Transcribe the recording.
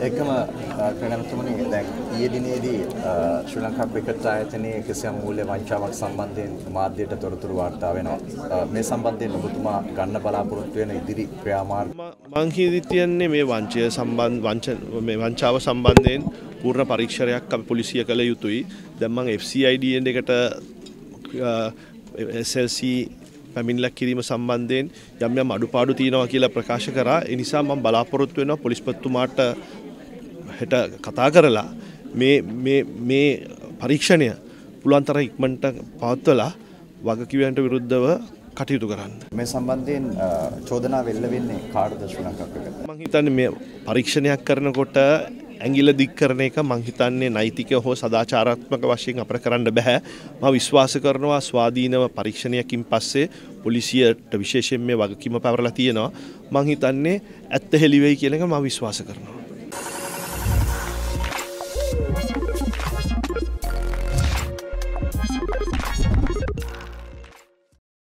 එකම ක්‍රීඩාමතුමනි දැන් ඊයේ දිනේදී ශ්‍රී ලංකා ක්‍රිකට් ආයතනයේ කිසියම් මූල්‍ය වංචාවක් සම්බන්ධයෙන් මාධ්‍යයට තොරතුරු වාර්තා වෙනවා. මේ සම්බන්ධයෙන් ඔබතුමා ගන්න බලාපොරොත්තු වෙන ඉදිරි ක්‍රියාමාර්ග මං හිතන්නේ මේ වංචාව සම්බන්ධයෙන් පූර්ණ පරීක්ෂණයක් අපි පොලිසිය කළ යුතුයි. දැන් මං FCID එකට SLC පැමිණිල්ලක් කිරීම සම්බන්ධයෙන් යම් යම් අඩුපාඩු තියෙනවා කියලා ප්‍රකාශ කරා. ඒ නිසා මම බලාපොරොත්තු වෙනවා පොලිස්පතිතුමාට හෙට කතා කරලා මේ පරීක්ෂණය පුළුවන් තරම් ඉක්මනට පවත්වලා වගකීම්වලට විරුද්ධව කටයුතු කරන්න. මේ සම්බන්ධයෙන් චෝදනා වෙල්ල වෙන්නේ කාටද ශ්‍රී ලංකා ක්‍රිකට්? මම හිතන්නේ මේ පරීක්ෂණයක් කරනකොට ඇඟිල්ල දික් කරන එක මම හිතන්නේ නෛතික හෝ සදාචාරාත්මක වශයෙන් අපර කරන්න බෑ. මම විශ්වාස කරනවා ස්වාධීනව පරීක්ෂණයකින් පස්සේ පොලිසියට විශේෂයෙන් මේ වගකීම පැවරලා තියෙනවා. මම හිතන්නේ ඇත්ත හෙළි වෙයි කියන එක මම විශ්වාස කරනවා.